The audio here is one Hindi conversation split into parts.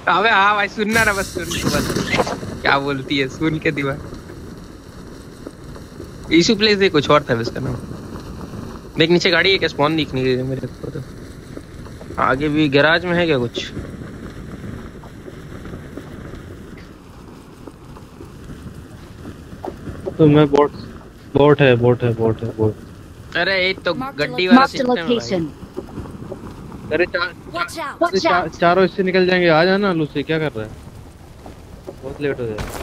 अबे हाँ भाई सुनना ना बस सुन बस क्या बोलती है सुन के दिमाग इशू प्लेस दे कुछ और था इसका नाम देख नीचे गाड़ी है क्या स्पॉन दिखने के मेरे को तो आगे भी गैराज में है क्या कुछ तो मैं बोट है अरे ये तो गड्डी वाला सिस्टम है अरे चारों इससे निकल जाएंगे आ जाना लूसी क्या कर रहा है बहुत लेट हो जाएगा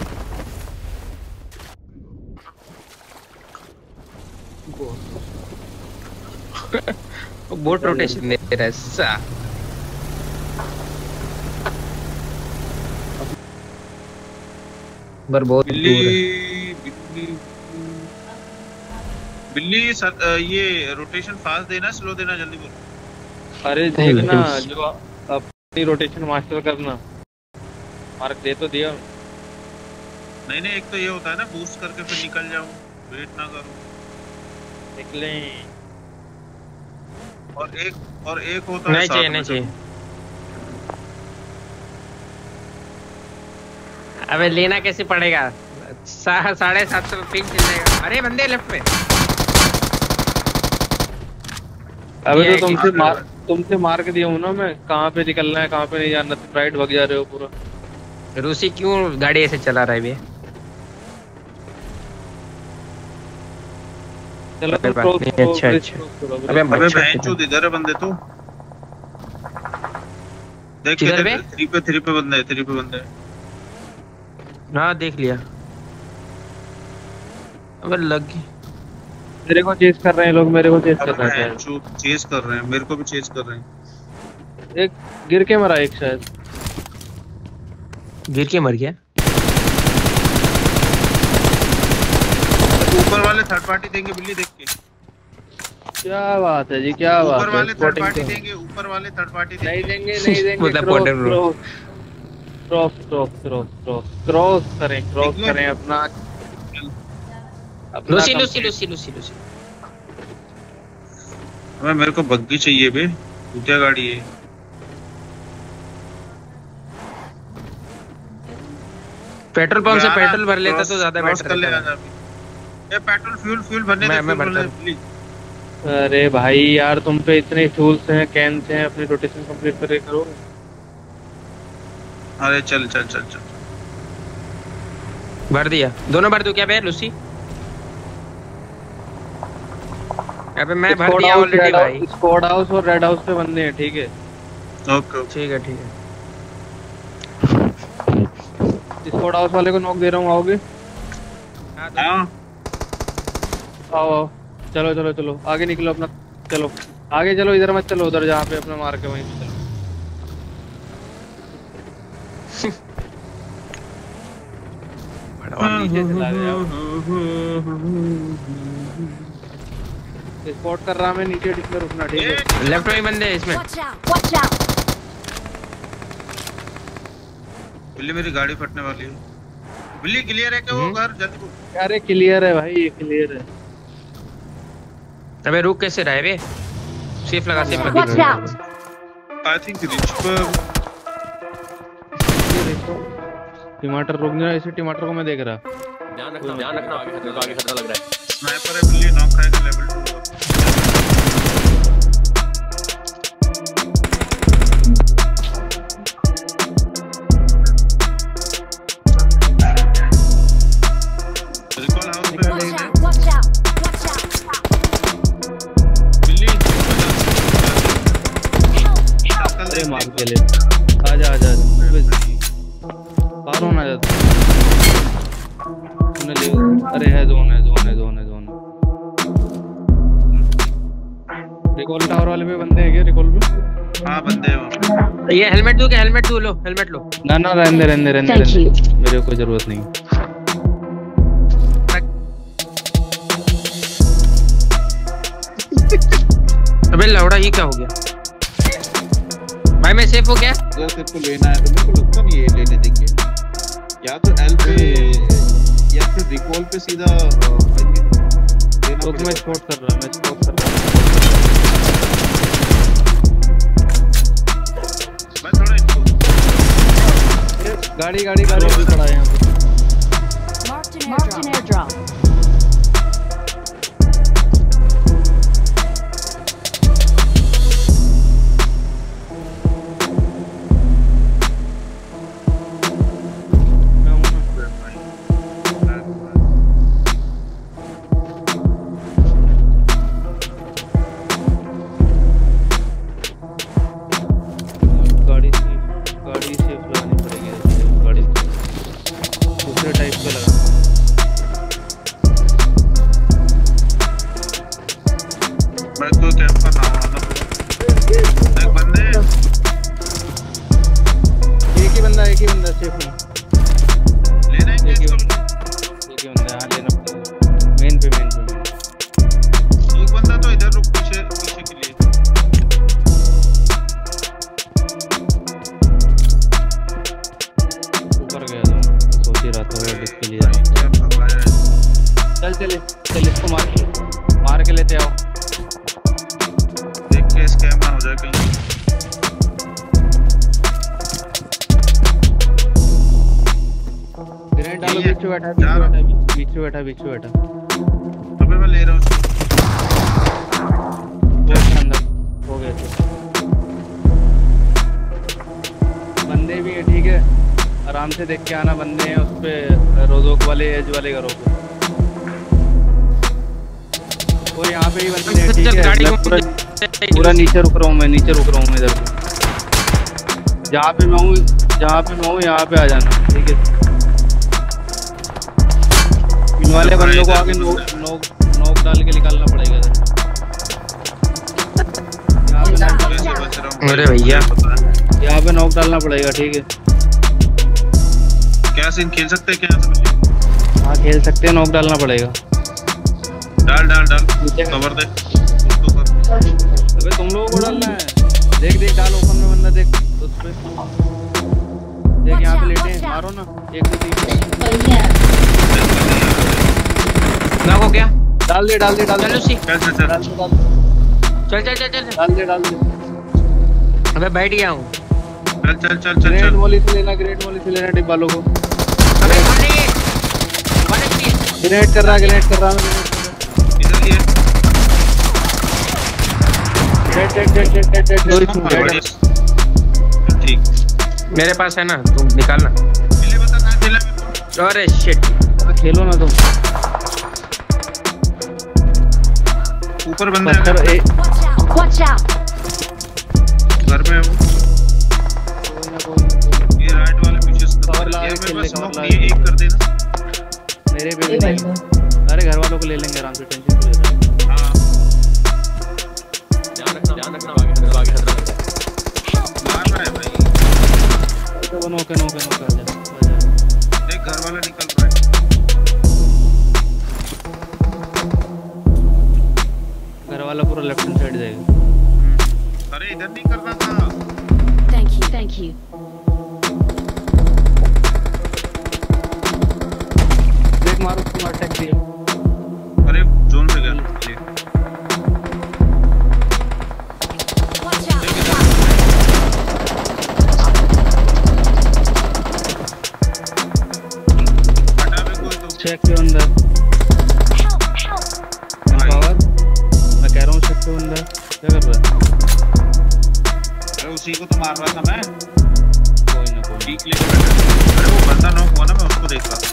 बोट रोटेशन दे रहा है सा बर बहुत दूर है बिल्ली ये रोटेशन फास्ट देना स्लो देना जल्दी बोल अरे देखना जो अपनी रोटेशन मास्टर करना मार्क दे तो दिया नहीं एक तो ये होता है ना बूस्ट करके फिर निकल जाओ वेट ना करो निकले और एक होता है नहीं चाहिए अबे लेना कैसे पड़ेगा 750 में पिंक चल जाएगा अरे बंदे लेफ्ट में अबे तो तुमसे मार के दिया हूं ना मैं कहां पे निकलना है कहां पे नहीं जाना राइट भाग जा रहे हो पूरा रूसी क्यों गाड़ी ऐसे चला रहा है बे चलो अच्छा अबे बहनचोद इधर है बंदे तो देख किधर 3 पे बंदे ना देख लिया अबे लग गई मेरे को चेस कर रहे हैं लोग मेरे को चेस कर रहे हैं चेस कर रहे हैं मेरे को भी चेस कर रहे हैं एक गिर के मरा एक शायद गिर के मर गया ऊपर वाले थर्ड पार्टी देंगे बिल्ली देख के क्या बात है जी क्या बात है ऊपर वाले थर्ड पार्टी देंगे नहीं देंगे क्रॉस करें अपना लूसी अबे मेरे को बग्गी चाहिए बे क्या गाड़ी है पेट्रोल पंप से पेट्रोल भर लेता तो ज्यादा बेटर रहता ये पेट्रोल फ्यूल भरने दे मैं भरता प्लीज अरे भाई यार तुम पे इतने टूल्स हैं कैन से हैं अपनी रोटेशन कंप्लीट करे करो अरे चल भर दिया दोनों भर दूं क्या बे लूसी अबे मैं भर दिया ऑलरेडी भाई स्क्वाड हाउस और रेड हाउस पे बंदे हैं ठीक है ओके ठीक है स्क्वाड हाउस वाले को नॉक दे रहा हूं आओगे हां आओ चलो आगे निकलो अपना चलो आगे चलो इधर मत चलो उधर जहां पे अपना मार के वहीं पे चलो नीचे चला गया स्पॉट कर रहा मैं नीचे डिस्प्ले रुकना ठीक है लेफ्ट में बंदे हैं इसमें बिल्ली मेरी गाड़ी फटने वाली है बिल्ली क्लियर है क्या वो घर जल्दी बोल अरे क्लियर है भाई ये क्लियर है अबे रुक कैसे रहा है बे सेफ लगा सेफ मत आई थिंक रिच पर टमाटर रुक नहीं रहा इसे टमाटर को मैं देख रहा ध्यान रखना आगे खतरा लग रहा है स्नाइपर है बिल्ली नॉक खाएगा लेवल 2 रिकॉल हाउस पे बिल्ली अरे मार के ले आजा पार होना जाता अरे है जोन रिकॉल टावर वाले पे बंदे हैं क्या रिकॉल पे हां बंदे हैं ये हेलमेट दो लो हेलमेट लो ना रहने मेरे को जरूरत नहीं अबे लौड़ा ये क्या हो गया भाई मैं सेफ हो गया अगर तेरे को लेना है तो मेरे को लगता नहीं ये लेने देंगे या तो एल पे या फिर रिकॉल पे सीधा तो मैं स्पॉट कर रहा मैं थोड़ा इनको गाड़ी भी पड़ा है यहाँ पे। Marked an airdrop. गाड़ी सेफ लगानी पड़ेगी, गाड़ी दूसरे टाइप का लगा। मैं तो कैंप का नाम आना एक बंदे एक ही बंदा सेफ नहीं लेना है एक ही बंदा हाँ लेना पड़ेगा मेन पे एक बंदा तो इधर रुक पीछे के लिए ऊपर गया था, सोच ही रहा था इसके लिए चल इसको मार के लेते आओ। देख के स्कैम ना हो जाए कहीं। ग्रेनेड डालो, बीच में बैठा अबे मैं ले रहा हूँ अंदर हो गए थे बंदे भी है, ठीक है आराम से देख के आना, बंदे हैं उस पे रोजोक वाले एज वाले घरों पे। और यहाँ पे ही बंदे हैं, ठीक है मैं पूरा नीचे रुक रहा हूँ इधर पे। जहाँ पे मैं हूँ यहाँ पे आ जाना, ठीक है। इन वाले बंदों को आगे नोक डाल के निकालना पड़ेगा इधर। अरे भैया यहाँ पे नोक डालना पड़ेगा, ठीक है। क्या सीन खेल सकते हैं क्या? हाँ खेल सकते हैं, नोक डालना पड़ेगा। डाल कवर दे उसको कर। अबे तुम लोगों को डालना है, देख डाल ओपन में बंदा देख उस पे देख, यहाँ पे लेटे हैं, मारो ना 1 2 3 हो गया। डाल दे चल उसी चल चल अबे बैठ गया हूँ। चल ग्रेट वॉली से लेना डिब्बा लोगो। अबे ग्रेनेड कर रहा इधर ये ठीक मेरे पास है ना, तुम निकालना। पहले बता कहां खेला मेरे को। अरे शिट, खेलो ना तुम। ऊपर बंदा पत्थर है Watch out! घर में हूं। ये राइट वाले पीछे से कवर ला यार के मेरे पास कवर स्मोक ला नहीं है, एक कर देना। मेरे पे भी नहीं। अरे घर वालों को ले लेंगे आराम से, टेंशन क्यों लेते हो? हां ध्यान रखना आगे खतरा लग रहा है। मार रहा है भाई। तो नोके आ जा। देख घर वाला निकल रहा है। घर वाला पूरा लेफ्ट हैंड साइड जाएगा। अरे इधर नहीं करना था। Thank you. देख मारो, तुम अटैक दिया। अरे जोन से गया ले। Watch out! हटा में कोई तो चेक के अंदर Help! पावर, मैं कह रहा हूँ चेक के अंदर क्या कर रहा है? अरे उसी को तो मार रहा था मैं। कोई ना ठीक लेके बैठा। अरे वो बंदा नॉक हुआ ना, मैं उसको देख रहा था।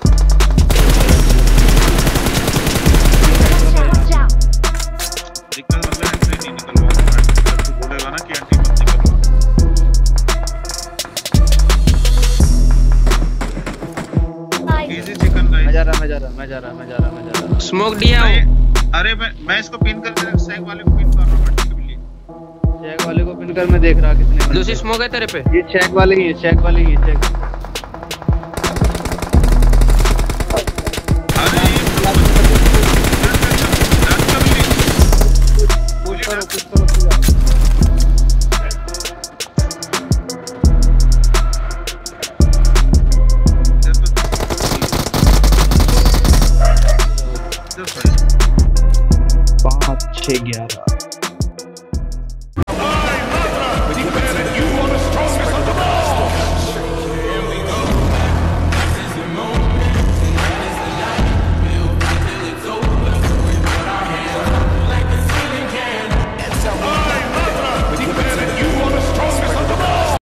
Watch out! दिक्कत मतलब एंट्री नहीं निकलवा रहा। तू बोलेगा ना कि एंट्री मत निकलवा। Easy chicken guys. मैं जा रहा। स्मोक दिया हूँ। अरे मैं इसको पिन करके सैग वाले को पिन कर रहा हूं vertically। चेक वाले को पिन कर, मैं देख रहा किसने। दूसरी स्मोक है तेरे पे। ये चेक वाले ही है, चेक